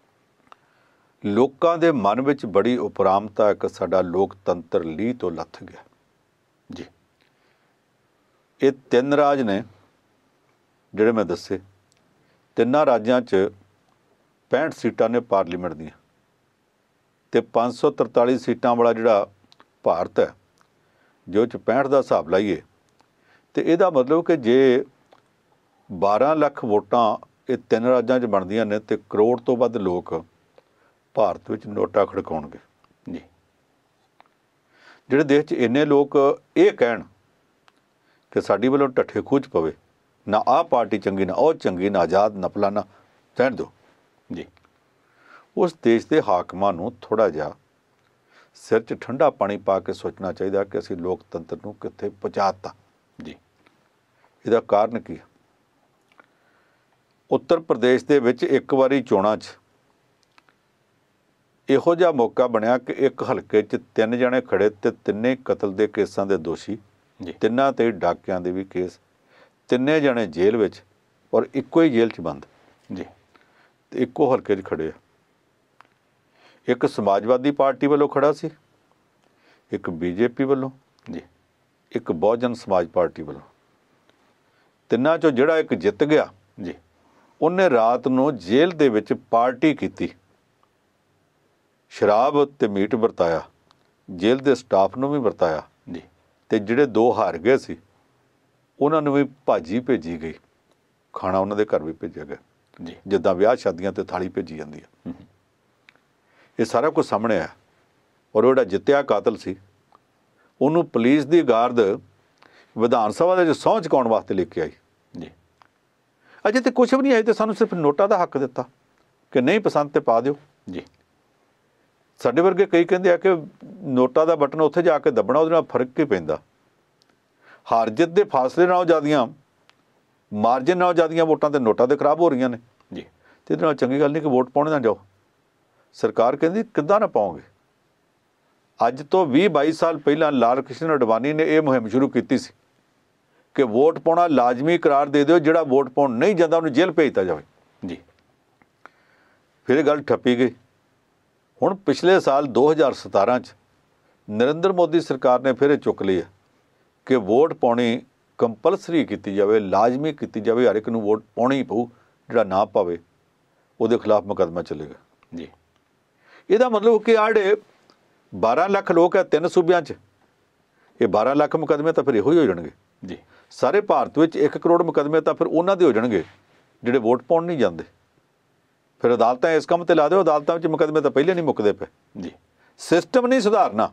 ਲੋਕਾਂ ਦੇ ਮਨ ਵਿੱਚ ਬੜੀ ਉਪਰਾਮਤਾ ਇੱਕ ਸਾਡਾ ਲੋਕਤੰਤਰ ਲੀਹ ਤੋਂ ਲੱਥ ਗਿਆ ਜੀ। ਇਹ ਤਿੰਨ ਰਾਜ ਨੇ ਜਿਹੜੇ ਮੈਂ ਦੱਸੇ, ਤਿੰਨਾਂ ਰਾਜਾਂ 'ਚ ਪੈਂਹਠ ਸੀਟਾਂ ਨੇ ਪਾਰਲੀਮੈਂਟ ਦੀਆਂ, ਅਤੇ ਪੰਜ ਸੌ ਤਰਤਾਲੀ ਸੀਟਾਂ ਵਾਲਾ ਜਿਹੜਾ ਭਾਰਤ ਹੈ, ਜੋ 'ਚ ਪੈਂਹਠ ਦਾ ਹਿਸਾਬ ਲਾਈਏ, ਅਤੇ ਇਹਦਾ ਮਤਲਬ ਕਿ ਜੇ ਬਾਰਾਂ ਲੱਖ ਵੋਟਾਂ ਇਹ ਤਿੰਨ ਰਾਜਾਂ 'ਚ ਬਣਦੀਆਂ ਨੇ ਅਤੇ ਕਰੋੜ ਤੋਂ ਵੱਧ ਲੋਕ ਭਾਰਤ ਵਿੱਚ ਨੋਟਾ ਖੜਕਾਉਣਗੇ ਜੀ। ਜਿਹੜੇ ਦੇਸ਼ 'ਚ ਇੰਨੇ ਲੋਕ ਇਹ ਕਹਿਣ ਕਿ ਸਾਡੀ ਵੱਲੋਂ ਢੱਠੇ ਖੂਚ ਪਵੇ, ਨਾ ਆਹ ਪਾਰਟੀ ਚੰਗੀ, ਨਾ ਉਹ ਚੰਗੀ, ਨਾ ਆਜ਼ਾਦ, ਨਾ ਫਲਾਨਾ, ਰਹਿਣ ਦਿਓ ਜੀ। ਉਸ ਦੇਸ਼ ਦੇ ਹਾਕਮਾਂ ਨੂੰ ਥੋੜ੍ਹਾ ਜਿਹਾ ਸਿਰ 'ਚ ਠੰਡਾ ਪਾਣੀ ਪਾ ਕੇ ਸੋਚਣਾ ਚਾਹੀਦਾ ਕਿ ਅਸੀਂ ਲੋਕਤੰਤਰ ਨੂੰ ਕਿੱਥੇ ਪਹੁੰਚਾ ਦਿੱਤਾ ਜੀ। ਇਹਦਾ ਕਾਰਨ ਕੀ ਹੈ? ਉੱਤਰ ਪ੍ਰਦੇਸ਼ ਦੇ ਵਿੱਚ ਇੱਕ ਵਾਰੀ ਚੋਣਾਂ 'ਚ ਇਹੋ ਜਿਹਾ ਮੌਕਾ ਬਣਿਆ ਕਿ ਇੱਕ ਹਲਕੇ 'ਚ ਤਿੰਨ ਜਣੇ ਖੜੇ ਅਤੇ ਤਿੰਨੇ ਕਤਲ ਦੇ ਕੇਸਾਂ ਦੇ ਦੋਸ਼ੀ ਜੀ। ਤਿੰਨਾਂ 'ਤੇ ਡਾਕਿਆਂ ਦੇ ਵੀ ਕੇਸ, ਤਿੰਨੇ ਜਣੇ ਜੇਲ੍ਹ ਵਿੱਚ ਔਰ ਇੱਕੋ ਹੀ ਜੇਲ੍ਹ 'ਚ ਬੰਦ ਜੀ, ਅਤੇ ਇੱਕੋ ਹਲਕੇ 'ਚ ਖੜੇ ਆ। ਇੱਕ ਸਮਾਜਵਾਦੀ ਪਾਰਟੀ ਵੱਲੋਂ ਖੜਾ ਸੀ, ਇੱਕ ਬੀਜੇਪੀ ਵੱਲੋਂ ਜੀ, ਇੱਕ ਬਹੁਜਨ ਸਮਾਜ ਪਾਰਟੀ ਵੱਲੋਂ। ਤਿੰਨਾਂ 'ਚੋਂ ਜਿਹੜਾ ਇੱਕ ਜਿੱਤ ਗਿਆ ਜੀ, ਉਹਨੇ ਰਾਤ ਨੂੰ ਜੇਲ੍ਹ ਦੇ ਵਿੱਚ ਪਾਰਟੀ ਕੀਤੀ, ਸ਼ਰਾਬ ਅਤੇ ਮੀਟ ਵਰਤਾਇਆ, ਜੇਲ੍ਹ ਦੇ ਸਟਾਫ ਨੂੰ ਵੀ ਵਰਤਾਇਆ ਜੀ, ਅਤੇ ਜਿਹੜੇ ਦੋ ਹਾਰ ਗਏ ਸੀ ਉਹਨਾਂ ਨੂੰ ਵੀ ਭਾਜੀ ਭੇਜੀ ਗਈ, ਖਾਣਾ ਉਹਨਾਂ ਦੇ ਘਰ ਵੀ ਭੇਜਿਆ ਗਿਆ ਜੀ, ਜਿੱਦਾਂ ਵਿਆਹ ਸ਼ਾਦੀਆਂ 'ਤੇ ਥਾਲੀ ਭੇਜੀ ਜਾਂਦੀ ਹੈ। ਇਹ ਸਾਰਾ ਕੁਝ ਸਾਹਮਣੇ ਆਇਆ। ਔਰ ਉਹ ਜਿਹੜਾ ਜਿੱਤਿਆ ਕਾਤਲ ਸੀ, ਉਹਨੂੰ ਪੁਲਿਸ ਦੀ ਗਾਰਡ ਵਿਧਾਨ ਸਭਾ ਦੇ ਵਿੱਚ ਸਹੁੰ ਚੁਕਾਉਣ ਵਾਸਤੇ ਲੈ ਕੇ ਆਈ ਜੀ। ਅਜੇ ਤਾਂ ਕੁਛ ਵੀ ਨਹੀਂ ਆਈ, ਅਤੇ ਸਾਨੂੰ ਸਿਰਫ ਨੋਟਾਂ ਦਾ ਹੱਕ ਦਿੱਤਾ ਕਿ ਨਹੀਂ ਪਸੰਦ ਤੇ ਪਾ ਦਿਓ ਜੀ। ਸਾਡੇ ਵਰਗੇ ਕਈ ਕਹਿੰਦੇ ਆ ਕਿ ਨੋਟਾਂ ਦਾ ਬਟਨ ਉੱਥੇ ਜਾ ਕੇ ਦੱਬਣਾ, ਉਹਦੇ ਨਾਲ ਫਰਕ ਕੀ ਪੈਂਦਾ? ਹਾਰ ਜਿੱਤ ਦੇ ਫਾਸਲੇ ਨਾਲੋਂ ਜ਼ਿਆਦੀਆਂ, ਮਾਰਜਨ ਨਾਲੋਂ ਜ਼ਿਆਦੀਆਂ ਵੋਟਾਂ ਤੇ ਨੋਟਾਂ 'ਤੇ ਖਰਾਬ ਹੋ ਰਹੀਆਂ ਨੇ ਜੀ। ਅਤੇ ਇਹਦੇ ਨਾਲ ਚੰਗੀ ਗੱਲ ਨਹੀਂ ਕਿ ਵੋਟ ਪਾਉਣੇ ਨਾ ਜਾਓ। ਸਰਕਾਰ ਕਹਿੰਦੀ ਕਿੱਦਾਂ ਨਾ ਪਾਓਗੇ? ਅੱਜ ਤੋਂ ਵੀਹ ਬਾਈ ਸਾਲ ਪਹਿਲਾਂ ਲਾਲ ਕ੍ਰਿਸ਼ਨ ਅਡਵਾਨੀ ਨੇ ਇਹ ਮੁਹਿੰਮ ਸ਼ੁਰੂ ਕੀਤੀ ਸੀ ਕਿ ਵੋਟ ਪਾਉਣਾ ਲਾਜ਼ਮੀ ਕਰਾਰ ਦੇ ਦਿਓ, ਜਿਹੜਾ ਵੋਟ ਪਾਉਣ ਨਹੀਂ ਜਾਂਦਾ ਉਹਨੂੰ ਜੇਲ੍ਹ ਭੇਜ ਦਿੱਤਾ ਜਾਵੇ ਜੀ। ਫਿਰ ਇਹ ਗੱਲ ਠੱਪੀ ਗਈ। ਹੁਣ ਪਿਛਲੇ ਸਾਲ ਦੋ ਹਜ਼ਾਰ ਸਤਾਰਾਂ 'ਚ ਨਰਿੰਦਰ ਮੋਦੀ ਸਰਕਾਰ ਨੇ ਫਿਰ ਇਹ ਚੁੱਕ ਲਈ ਹੈ ਕਿ ਵੋਟ ਪਾਉਣੀ ਕੰਪਲਸਰੀ ਕੀਤੀ ਜਾਵੇ, ਲਾਜ਼ਮੀ ਕੀਤੀ ਜਾਵੇ, ਹਰ ਇੱਕ ਨੂੰ ਵੋਟ ਪਾਉਣੀ ਪਊ, ਜਿਹੜਾ ਨਾ ਪਾਵੇ ਉਹਦੇ ਖਿਲਾਫ ਮੁਕੱਦਮਾ ਚੱਲੇਗਾ ਜੀ। ਇਹਦਾ ਮਤਲਬ ਕਿ ਆਹ ਜਿਹੜੇ ਬਾਰਾਂ ਲੱਖ ਲੋਕ ਹੈ ਤਿੰਨ ਸੂਬਿਆਂ 'ਚ, ਇਹ ਬਾਰਾਂ ਲੱਖ ਮੁਕੱਦਮੇ ਤਾਂ ਫਿਰ ਇਹੋ ਹੀ ਹੋ ਜਾਣਗੇ ਜੀ। ਸਾਰੇ ਭਾਰਤ ਵਿੱਚ ਇੱਕ ਕਰੋੜ ਮੁਕੱਦਮੇ ਤਾਂ ਫਿਰ ਉਹਨਾਂ ਦੇ ਹੋ ਜਾਣਗੇ ਜਿਹੜੇ ਵੋਟ ਪਾਉਣ ਨਹੀਂ ਜਾਂਦੇ। ਫਿਰ ਅਦਾਲਤਾਂ ਇਸ ਕੰਮ 'ਤੇ ਲਾ ਦਿਓ, ਅਦਾਲਤਾਂ ਵਿੱਚ ਮੁਕੱਦਮੇ ਤਾਂ ਪਹਿਲੇ ਨਹੀਂ ਮੁੱਕਦੇ ਪਏ ਜੀ। ਸਿਸਟਮ ਨਹੀਂ ਸੁਧਾਰਨਾ,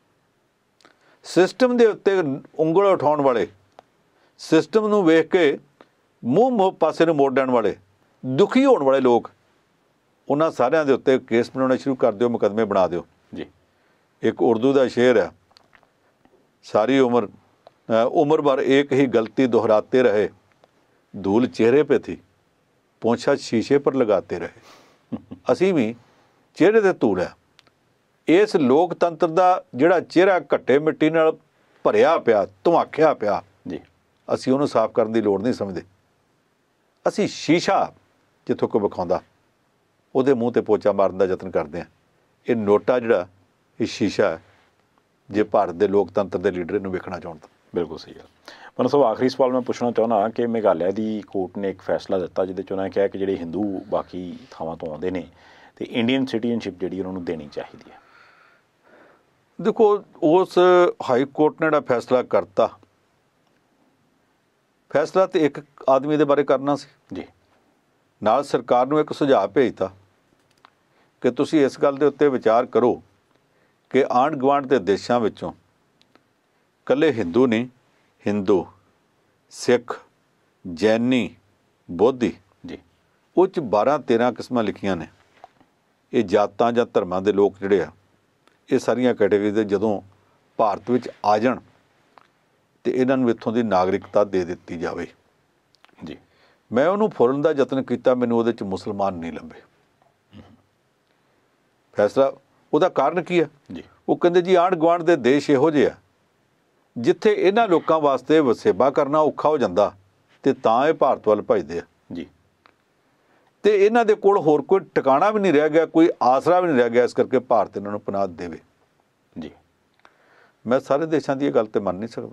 ਸਿਸਟਮ ਦੇ ਉੱਤੇ ਉਂਗਲ ਉਠਾਉਣ ਵਾਲੇ, ਸਿਸਟਮ ਨੂੰ ਵੇਖ ਕੇ ਮੂੰਹ ਮੂੰਹ ਪਾਸੇ ਨੂੰ ਮੋੜ ਦੇਣ ਵਾਲੇ, ਦੁਖੀ ਹੋਣ ਵਾਲੇ ਲੋਕ, ਉਹਨਾਂ ਸਾਰਿਆਂ ਦੇ ਉੱਤੇ ਕੇਸ ਬਣਾਉਣੇ ਸ਼ੁਰੂ ਕਰ ਦਿਓ, ਮੁਕੱਦਮੇ ਬਣਾ ਦਿਓ ਜੀ। ਇੱਕ ਉਰਦੂ ਦਾ ਸ਼ੇਰ ਹੈ, ਸਾਰੀ ਉਮਰ ਉਮਰ ਭਰ एक ही गलती दोहराते रहे, धूल चेहरे पे थी, पोंछा शीशे पर लगाते रहे। ਅਸੀਂ ਵੀ ਚਿਹਰੇ 'ਤੇ ਧੂਲ ਹੈ। ਇਸ ਲੋਕਤੰਤਰ ਦਾ ਜਿਹੜਾ ਚਿਹਰਾ ਘੱਟੇ ਮਿੱਟੀ ਨਾਲ ਭਰਿਆ ਪਿਆ, ਧੁਆਖਿਆ ਪਿਆ ਜੀ, ਅਸੀਂ ਉਹਨੂੰ ਸਾਫ਼ ਕਰਨ ਦੀ ਲੋੜ ਨਹੀਂ ਸਮਝਦੇ। ਅਸੀਂ ਸ਼ੀਸ਼ਾ ਜਿੱਥੋਂ ਕੋਈ ਵਿਖਾਉਂਦਾ ਉਹਦੇ ਮੂੰਹ 'ਤੇ ਪੋਚਾ ਮਾਰਨ ਦਾ ਯਤਨ ਕਰਦੇ ਹਾਂ। ਇਹ ਨੋਟਾ ਜਿਹੜਾ ਇਹ ਸ਼ੀਸ਼ਾ ਹੈ, ਜੇ ਭਾਰਤ ਦੇ ਲੋਕਤੰਤਰ ਦੇ ਲੀਡਰ ਨੂੰ ਵੇਖਣਾ ਚਾਹੁਣ ਤਾਂ। ਬਿਲਕੁਲ ਸਹੀ ਗੱਲ। ਮਨੂ ਸਾਹਿਬ, ਆਖਰੀ ਸਵਾਲ ਮੈਂ ਪੁੱਛਣਾ ਚਾਹੁੰਦਾ ਕਿ ਮੇਘਾਲਿਆ ਦੀ ਕੋਰਟ ਨੇ ਇੱਕ ਫੈਸਲਾ ਦਿੱਤਾ ਜਿਹਦੇ 'ਚ ਉਹਨਾਂ ਨੇ ਕਿਹਾ ਕਿ ਜਿਹੜੇ ਹਿੰਦੂ ਬਾਕੀ ਥਾਵਾਂ ਤੋਂ ਆਉਂਦੇ ਨੇ ਅਤੇ ਇੰਡੀਅਨ ਸਿਟੀਜ਼ਨਸ਼ਿਪ ਜਿਹੜੀ ਉਹਨਾਂ ਨੂੰ ਦੇਣੀ ਚਾਹੀਦੀ ਹੈ। ਦੇਖੋ, ਉਸ ਹਾਈ ਕੋਰਟ ਨੇ ਜਿਹੜਾ ਫੈਸਲਾ ਕਰਤਾ ਫੈਸਲਾ ਤੇ ਇੱਕ ਆਦਮੀ ਦੇ ਬਾਰੇ ਕਰਨਾ ਸੀ ਜੀ ਨਾਲ ਸਰਕਾਰ ਨੂੰ ਇੱਕ ਸੁਝਾਅ ਭੇਜਤਾ ਕਿ ਤੁਸੀਂ ਇਸ ਗੱਲ ਦੇ ਉੱਤੇ ਵਿਚਾਰ ਕਰੋ ਕਿ ਆਂਢ ਗੁਆਂਢ ਦੇ ਦੇਸ਼ਾਂ ਵਿੱਚੋਂ ਇਕੱਲੇ ਹਿੰਦੂ ਨਹੀਂ, ਹਿੰਦੂ, ਸਿੱਖ, ਜੈਨੀ, ਬੋਧੀ, ਜੀ ਉਹ 'ਚ ਬਾਰਾਂ ਤੇਰਾਂ ਕਿਸਮਾਂ ਲਿਖੀਆਂ ਨੇ। ਇਹ ਜਾਤਾਂ ਜਾਂ ਧਰਮਾਂ ਦੇ ਲੋਕ ਜਿਹੜੇ ਆ, ਇਹ ਸਾਰੀਆਂ ਕੈਟੇਗਰੀ ਦੇ ਜਦੋਂ ਭਾਰਤ ਵਿੱਚ ਆ ਜਾਣ ਤੇ ਇਹਨਾਂ ਨੂੰ ਇੱਥੋਂ ਦੀ ਨਾਗਰਿਕਤਾ ਦੇ ਦਿੱਤੀ ਜਾਵੇ। ਜੀ ਮੈਂ ਉਹਨੂੰ ਫੋਰਨ ਦਾ ਯਤਨ ਕੀਤਾ, ਮੈਨੂੰ ਉਹਦੇ 'ਚ ਮੁਸਲਮਾਨ ਨਹੀਂ ਲੱਭੇ। ਫੈਸਲਾ ਉਹਦਾ ਕਾਰਨ ਕੀ ਹੈ? ਜੀ ਉਹ ਕਹਿੰਦੇ ਜੀ ਆਂਢ ਗੁਆਂਢ ਦੇ ਦੇਸ਼ ਇਹੋ ਜਿਹੇ ਆ ਜਿੱਥੇ ਇਹਨਾਂ ਲੋਕਾਂ ਵਾਸਤੇ ਵਸੇਬਾ ਕਰਨਾ ਔਖਾ ਹੋ ਜਾਂਦਾ ਤੇ ਤਾਂ ਇਹ ਭਾਰਤ ਵੱਲ ਭੱਜਦੇ ਆ। ਜੀ ਤੇ ਇਹਨਾਂ ਦੇ ਕੋਲ ਹੋਰ ਕੋਈ ਟਿਕਾਣਾ ਵੀ ਨਹੀਂ ਰਹਿ ਗਿਆ, ਕੋਈ ਆਸਰਾ ਵੀ ਨਹੀਂ ਰਹਿ ਗਿਆ, ਇਸ ਕਰਕੇ ਭਾਰਤ ਇਹਨਾਂ ਨੂੰ ਪਨਾਹ ਦੇਵੇ। ਜੀ ਮੈਂ ਸਾਰੇ ਦੇਸ਼ਾਂ ਦੀ ਇਹ ਗੱਲ ਤੇ ਮੰਨ ਨਹੀਂ ਸਕਦਾ।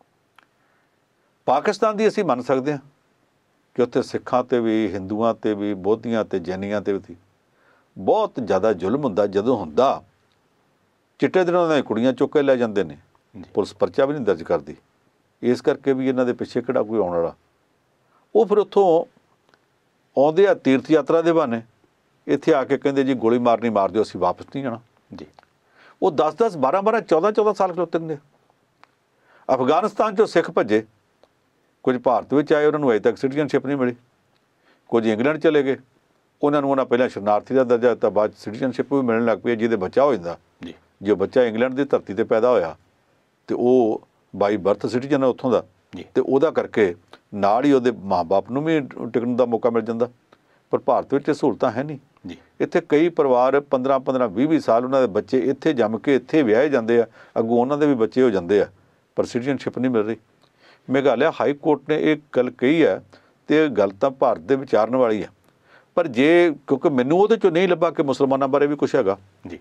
ਪਾਕਿਸਤਾਨ ਦੀ ਅਸੀਂ ਮੰਨ ਸਕਦੇ ਹਾਂ ਕਿ ਉੱਥੇ ਸਿੱਖਾਂ 'ਤੇ ਵੀ, ਹਿੰਦੂਆਂ 'ਤੇ ਵੀ, ਬੋਧੀਆਂ 'ਤੇ, ਜੈਨੀਆਂ 'ਤੇ ਵੀ ਬਹੁਤ ਜ਼ਿਆਦਾ ਜ਼ੁਲਮ ਹੁੰਦਾ। ਜਦੋਂ ਹੁੰਦਾ ਚਿੱਟੇ ਦਿਨਾਂ ਦੀਆਂ ਕੁੜੀਆਂ ਚੁੱਕ ਕੇ ਲੈ ਜਾਂਦੇ ਨੇ, ਪੁਲਿਸ ਪਰਚਾ ਵੀ ਨਹੀਂ ਦਰਜ ਕਰਦੀ। ਇਸ ਕਰਕੇ ਵੀ ਇਹਨਾਂ ਦੇ ਪਿੱਛੇ ਕਿਹੜਾ ਕੋਈ ਆਉਣ ਵਾਲਾ। ਉਹ ਫਿਰ ਉੱਥੋਂ ਆਉਂਦੇ ਆ ਤੀਰਥ ਯਾਤਰਾ ਦੇ ਬਹਾਨੇ, ਇੱਥੇ ਆ ਕੇ ਕਹਿੰਦੇ ਜੀ ਗੋਲੀ ਮਾਰਨੀ ਮਾਰ ਦਿਓ, ਅਸੀਂ ਵਾਪਸ ਨਹੀਂ ਜਾਣਾ। ਜੀ ਉਹ ਦਸ ਦਸ ਬਾਰਾਂ ਬਾਰਾਂ ਚੌਦਾਂ ਚੌਦਾਂ ਸਾਲ ਖਲੋਤੇ ਨੇ। ਅਫਗਾਨਿਸਤਾਨ 'ਚੋਂ ਸਿੱਖ ਭੱਜੇ, ਕੁਝ ਭਾਰਤ ਵਿੱਚ ਆਏ, ਉਹਨਾਂ ਨੂੰ ਅਜੇ ਤੱਕ ਸਿਟੀਜ਼ਨਸ਼ਿਪ ਨਹੀਂ ਮਿਲੀ। ਕੁਝ ਇੰਗਲੈਂਡ ਚਲੇ ਗਏ, ਉਹਨਾਂ ਨੂੰ ਉਹਨਾਂ ਪਹਿਲਾਂ ਸ਼ਰਨਾਰਥੀ ਦਾ ਦਰਜਾ ਦਿੱਤਾ, ਬਾਅਦ ਸਿਟੀਜ਼ਨਸ਼ਿਪ ਵੀ ਮਿਲਣ ਲੱਗ ਪਈ। ਜਿਹਦੇ ਬੱਚਾ ਹੋ ਜਾਂਦਾ, ਜੀ ਜੇ ਬੱਚਾ ਇੰਗਲੈਂਡ ਦੀ ਧਰਤੀ 'ਤੇ ਪੈਦਾ ਹੋਇਆ ਤੇ ਉਹ ਬਾਈ ਬਰਥ ਸਿਟੀਜ਼ਨ ਹੈ ਉੱਥੋਂ ਦਾ, ਤੇ ਉਹਦਾ ਕਰਕੇ ਨਾਲ ਹੀ ਉਹਦੇ ਮਾਂ-ਬਾਪ ਨੂੰ ਵੀ ਟਿਕਣ ਦਾ ਮੌਕਾ ਮਿਲ ਜਾਂਦਾ। ਪਰ ਭਾਰਤ ਵਿੱਚ ਇਹ ਸਹੂਲਤਾਂ ਹੈ ਨਹੀਂ। ਜੀ ਇੱਥੇ ਕਈ ਪਰਿਵਾਰ ਪੰਦਰਾਂ ਪੰਦਰਾਂ ਵੀਹ ਵੀਹ ਸਾਲ ਉਹਨਾਂ ਦੇ ਬੱਚੇ ਇੱਥੇ ਜੰਮ ਕੇ ਇੱਥੇ ਵਿਆਹੇ ਜਾਂਦੇ ਆ, ਅੱਗੋਂ ਉਹਨਾਂ ਦੇ ਵੀ ਬੱਚੇ ਹੋ ਜਾਂਦੇ ਆ, ਪਰ ਸਿਟੀਜ਼ਨਸ਼ਿਪ ਨਹੀਂ ਮਿਲ ਰਹੀ। ਮੇਘਾਲਿਆ ਹਾਈ ਕੋਰਟ ਨੇ ਇਹ ਗੱਲ ਕਹੀ ਹੈ ਤੇ ਇਹ ਗੱਲ ਤਾਂ ਭਾਰਤ ਦੇ ਵਿਚਾਰਨ ਵਾਲੀ ਹੈ। ਪਰ ਜੇ ਕਿਉਂਕਿ ਮੈਨੂੰ ਉਹਦੇ 'ਚੋਂ ਨਹੀਂ ਲੱਭਾ ਕਿ ਮੁਸਲਮਾਨਾਂ ਬਾਰੇ ਵੀ ਕੁਛ ਹੈਗਾ। ਜੀ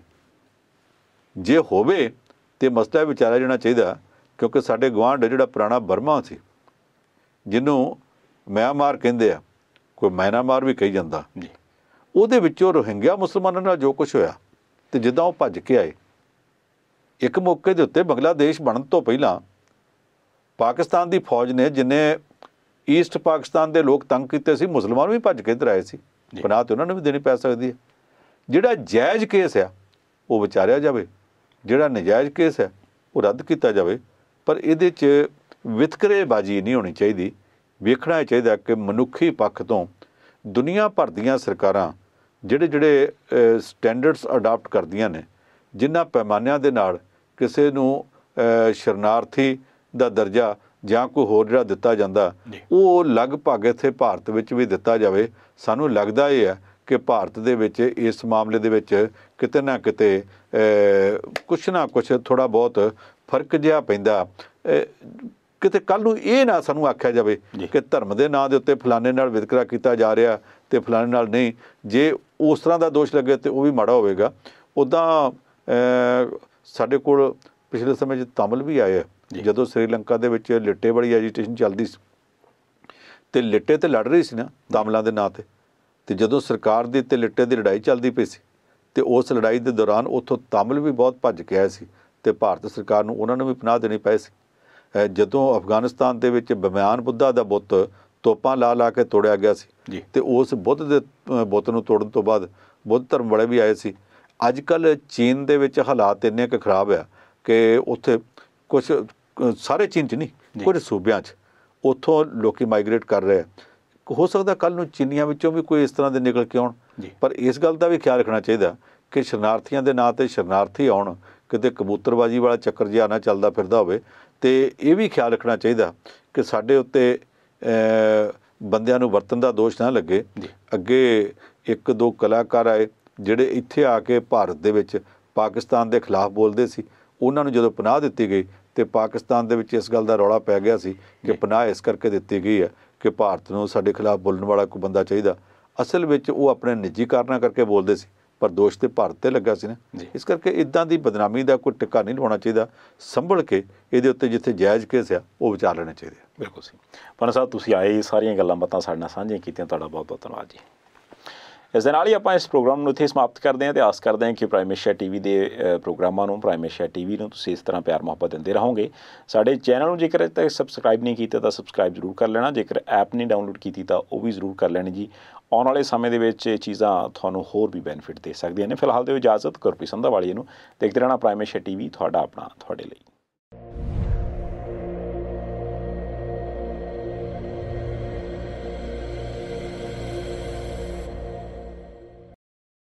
ਜੇ ਹੋਵੇ ਤੇ ਮਸਲਾ ਵਿਚਾਰਿਆ ਜਾਣਾ ਚਾਹੀਦਾ, ਕਿਉਂਕਿ ਸਾਡੇ ਗੁਆਂਢ ਜਿਹੜਾ ਪੁਰਾਣਾ ਬਰਮਾ ਸੀ, ਜਿਹਨੂੰ ਮਿਆਂਮਾਰ ਕਹਿੰਦੇ ਆ, ਕੋਈ ਮੈਨਾਮਾਰ ਵੀ ਕਹੀ ਜਾਂਦਾ, ਜੀ ਉਹਦੇ ਵਿੱਚੋਂ ਰੋਹਿੰਗਿਆ ਮੁਸਲਮਾਨਾਂ ਨਾਲ ਜੋ ਕੁਛ ਹੋਇਆ ਤੇ ਜਿੱਦਾਂ ਉਹ ਭੱਜ ਕੇ ਆਏ, ਇੱਕ ਮੌਕੇ ਦੇ ਉੱਤੇ ਬੰਗਲਾਦੇਸ਼ ਬਣਨ ਤੋਂ ਪਹਿਲਾਂ ਪਾਕਿਸਤਾਨ ਦੀ ਫੌਜ ਨੇ ਜਿੰਨੇ ਈਸਟ ਪਾਕਿਸਤਾਨ ਦੇ ਲੋਕ ਤੰਗ ਕੀਤੇ ਸੀ, ਮੁਸਲਮਾਨ ਵੀ ਭੱਜ ਕੇ ਇੱਧਰ ਆਏ ਸੀ। ਪਨਾਹ ਤੇ ਉਹਨਾਂ ਨੂੰ ਵੀ ਦੇਣੀ ਪੈ ਸਕਦੀ ਹੈ। ਜਿਹੜਾ ਜਾਇਜ਼ ਕੇਸ ਆ ਉਹ ਵਿਚਾਰਿਆ ਜਾਵੇ, ਜਿਹੜਾ ਨਜਾਇਜ਼ ਕੇਸ ਹੈ ਉਹ ਰੱਦ ਕੀਤਾ ਜਾਵੇ। ਪਰ ਇਹਦੇ 'ਚ ਵਿਤਕਰੇਬਾਜ਼ੀ ਨਹੀਂ ਹੋਣੀ ਚਾਹੀਦੀ। ਵੇਖਣਾ ਇਹ ਚਾਹੀਦਾ ਕਿ ਮਨੁੱਖੀ ਪੱਖ ਤੋਂ ਦੁਨੀਆ ਭਰ ਦੀਆਂ ਸਰਕਾਰਾਂ ਜਿਹੜੇ ਜਿਹੜੇ ਸਟੈਂਡਰਡਸ ਅਡਾਪਟ ਕਰਦੀਆਂ ਨੇ, ਜਿਨ੍ਹਾਂ ਪੈਮਾਨਿਆਂ ਦੇ ਨਾਲ ਕਿਸੇ ਨੂੰ ਸ਼ਰਨਾਰਥੀ ਦਾ ਦਰਜਾ ਜਾਂ ਕੋਈ ਹੋਰ ਜਿਹੜਾ ਦਿੱਤਾ ਜਾਂਦਾ, ਉਹ ਲਗਭਗ ਇੱਥੇ ਭਾਰਤ ਵਿੱਚ ਵੀ ਦਿੱਤਾ ਜਾਵੇ। ਸਾਨੂੰ ਲੱਗਦਾ ਇਹ ਹੈ ਕਿ ਭਾਰਤ ਦੇ ਵਿੱਚ ਇਸ ਮਾਮਲੇ ਦੇ ਵਿੱਚ ਕਿਤੇ ਨਾ ਕਿਤੇ ਕੁਛ ਨਾ ਕੁਛ ਥੋੜ੍ਹਾ ਬਹੁਤ ਫਰਕ ਜਿਹਾ ਪੈਂਦਾ। ਕਿਤੇ ਕੱਲ੍ਹ ਨੂੰ ਇਹ ਨਾ ਸਾਨੂੰ ਆਖਿਆ ਜਾਵੇ ਕਿ ਧਰਮ ਦੇ ਨਾਂ ਦੇ ਉੱਤੇ ਫਲਾਣੇ ਨਾਲ ਵਿਤਕਰਾ ਕੀਤਾ ਜਾ ਰਿਹਾ ਤੇ ਫਲਾਣੇ ਨਾਲ ਨਹੀਂ। ਜੇ ਉਸ ਤਰ੍ਹਾਂ ਦਾ ਦੋਸ਼ ਲੱਗੇ ਤੇ ਉਹ ਵੀ ਮਾੜਾ ਹੋਵੇਗਾ। ਉੱਦਾਂ ਸਾਡੇ ਕੋਲ ਪਿਛਲੇ ਸਮੇਂ 'ਚ ਤਮਿਲ ਵੀ ਆਏ ਆ, ਜਦੋਂ ਸ੍ਰੀਲੰਕਾ ਦੇ ਵਿੱਚ ਲਿੱਟੇ ਵਾਲੀ ਐਜੀਟੇਸ਼ਨ ਚੱਲਦੀ ਸੀ ਤੇ ਲਿੱਟੇ ਤੇ ਲੜ ਰਹੀ ਸੀ ਨਾ ਤਮਿਲਾਂ ਦੇ ਨਾਂ 'ਤੇ, ਤੇ ਜਦੋਂ ਸਰਕਾਰ ਦੀ ਤੇ ਲਿੱਟੇ ਦੀ ਲੜਾਈ ਚੱਲਦੀ ਪਈ ਸੀ ਤੇ ਉਸ ਲੜਾਈ ਦੇ ਦੌਰਾਨ ਉੱਥੋਂ ਤਮਿਲ ਵੀ ਬਹੁਤ ਭੱਜ ਕੇ ਆਏ ਸੀ ਤੇ ਭਾਰਤ ਸਰਕਾਰ ਨੂੰ ਉਹਨਾਂ ਨੂੰ ਵੀ ਪਨਾਹ ਦੇਣੀ ਪਈ ਸੀ। ਜਦੋਂ ਅਫਗਾਨਿਸਤਾਨ ਦੇ ਵਿੱਚ ਬਮਿਆਨ ਬੁੱਧਾ ਦਾ ਬੁੱਤ ਤੋਪਾਂ ਲਾ ਲਾ ਕੇ ਤੋੜਿਆ ਗਿਆ ਸੀ ਤੇ ਉਸ ਬੁੱਧ ਦੇ ਬੁੱਤ ਨੂੰ ਤੋੜਨ ਤੋਂ ਬਾਅਦ ਬੁੱਧ ਧਰਮ ਵਾਲੇ ਵੀ ਆਏ ਸੀ। ਅੱਜ ਕੱਲ੍ਹ ਚੀਨ ਦੇ ਵਿੱਚ ਹਾਲਾਤ ਇੰਨੇ ਕੁ ਖਰਾਬ ਆ ਕਿ ਉੱਥੇ ਕੁਛ ਸਾਰੇ ਚੀਨ 'ਚ ਨਹੀਂ, ਕੁਝ ਸੂਬਿਆਂ 'ਚ ਉੱਥੋਂ ਲੋਕ ਮਾਈਗ੍ਰੇਟ ਕਰ ਰਹੇ ਆ। ਹੋ ਸਕਦਾ ਕੱਲ੍ਹ ਨੂੰ ਚੀਨੀਆਂ ਵਿੱਚੋਂ ਵੀ ਕੋਈ ਇਸ ਤਰ੍ਹਾਂ ਦੇ ਨਿਕਲ ਕੇ ਆਉਣ। ਪਰ ਇਸ ਗੱਲ ਦਾ ਵੀ ਖਿਆਲ ਰੱਖਣਾ ਚਾਹੀਦਾ ਕਿ ਸ਼ਰਨਾਰਥੀਆਂ ਦੇ ਨਾਂ 'ਤੇ ਸ਼ਰਨਾਰਥੀ ਆਉਣ, ਕਿਤੇ ਕਬੂਤਰਬਾਜੀ ਵਾਲਾ ਚੱਕਰ ਜਿਹਾ ਨਾ ਚੱਲਦਾ ਫਿਰਦਾ ਹੋਵੇ। ਤੇ ਇਹ ਵੀ ਖਿਆਲ ਰੱਖਣਾ ਚਾਹੀਦਾ ਕਿ ਸਾਡੇ ਉੱਤੇ ਬੰਦਿਆਂ ਨੂੰ ਵਰਤਣ ਦਾ ਦੋਸ਼ ਨਾ ਲੱਗੇ। ਅੱਗੇ ਇੱਕ ਦੋ ਕਲਾਕਾਰ ਆਏ ਜਿਹੜੇ ਇੱਥੇ ਆ ਕੇ ਭਾਰਤ ਦੇ ਵਿੱਚ ਪਾਕਿਸਤਾਨ ਦੇ ਖਿਲਾਫ ਬੋਲਦੇ ਸੀ, ਉਹਨਾਂ ਨੂੰ ਜਦੋਂ ਪਨਾਹ ਦਿੱਤੀ ਗਈ ਤੇ ਪਾਕਿਸਤਾਨ ਦੇ ਵਿੱਚ ਇਸ ਗੱਲ ਦਾ ਰੌਲਾ ਪੈ ਗਿਆ ਸੀ ਕਿ ਪਨਾਹ ਇਸ ਕਰਕੇ ਦਿੱਤੀ ਗਈ ਹੈ ਕਿ ਭਾਰਤ ਨੂੰ ਸਾਡੇ ਖਿਲਾਫ ਬੋਲਣ ਵਾਲਾ ਕੋਈ ਬੰਦਾ ਚਾਹੀਦਾ। ਅਸਲ ਵਿੱਚ ਉਹ ਆਪਣੇ ਨਿੱਜੀ ਕਾਰਨਾਂ ਕਰਕੇ ਬੋਲਦੇ ਸੀ, ਪਰ ਦੋਸ਼ ਤੇ ਭਾਰਤ ਤੇ ਲੱਗਾ ਸੀ ਨਾ। ਇਸ ਕਰਕੇ ਇੱਦਾਂ ਦੀ ਬਦਨਾਮੀ ਦਾ ਕੋਈ ਟਿੱਕਾ ਨਹੀਂ ਲਵਾਉਣਾ ਚਾਹੀਦਾ। ਸੰਭਲ ਕੇ ਇਹਦੇ ਉੱਤੇ ਜਿੱਥੇ ਜਾਇਜ਼ ਕੇਸ ਆ ਉਹ ਵਿਚਾਰ ਲੈਣੇ ਚਾਹੀਦੇ ਆ। ਬਿਲਕੁਲ ਸਹੀ। ਪੰਨ ਸਾਹਿਬ, ਤੁਸੀਂ ਆਏ ਸਾਰੀਆਂ ਗੱਲਾਂ ਬਾਤਾਂ ਸਾਡੇ ਨਾਲ ਸਾਂਝੀਆਂ ਕੀਤੀਆਂ, ਤੁਹਾਡਾ ਬਹੁਤ ਬਹੁਤ ਧੰਨਵਾਦ ਜੀ। ਇਸ ਦੇ ਨਾਲ ਹੀ ਆਪਾਂ ਇਸ ਪ੍ਰੋਗਰਾਮ ਨੂੰ ਇੱਥੇ ਸਮਾਪਤ ਕਰਦੇ ਹਾਂ ਅਤੇ ਆਸ ਕਰਦੇ ਹਾਂ ਕਿ ਪ੍ਰਾਈਮ ਏਸ਼ੀਆ ਟੀ ਵੀ ਦੇ ਪ੍ਰੋਗਰਾਮਾਂ ਨੂੰ, ਪ੍ਰਾਈਮ ਏਸ਼ੀਆ ਟੀ ਵੀ ਨੂੰ ਤੁਸੀਂ ਇਸ ਤਰ੍ਹਾਂ ਪਿਆਰ ਮੁਹੱਬਤ ਦਿੰਦੇ ਰਹੋਗੇ। ਸਾਡੇ ਚੈਨਲ ਨੂੰ ਜੇਕਰ ਤੱਕ ਸਬਸਕ੍ਰਾਈਬ ਨਹੀਂ ਕੀਤਾ ਤਾਂ ਸਬਸਕ੍ਰਾਈਬ ਜ਼ਰੂਰ ਕਰ ਲੈਣਾ, ਜੇਕਰ ਐਪ ਨਹੀਂ ਡਾਊਨਲੋਡ ਕੀਤੀ ਤਾਂ ਉਹ ਵੀ ਜ਼ਰੂਰ ਕਰ ਲੈਣੀ ਜੀ। ਆਉਣ ਵਾਲੇ ਸਮੇਂ ਦੇ ਵਿੱਚ ਇਹ ਚੀਜ਼ਾਂ ਤੁਹਾਨੂੰ ਹੋਰ ਵੀ ਬੈਨੀਫਿਟ ਦੇ ਸਕਦੀਆਂ ਨੇ। ਫਿਲਹਾਲ ਦਿਓ ਇਜਾਜ਼ਤ, ਗੁਰਪ੍ਰੀਤ ਸੰਧਾਵਾਲੀਆ ਨੂੰ। ਦੇਖਦੇ ਰਹਿਣਾ ਪ੍ਰਾਈਮ ਏਸ਼ੀਆ ਟੀ ਵੀ, ਤੁਹਾਡਾ ਆਪਣਾ, ਤੁਹਾਡੇ ਲਈ।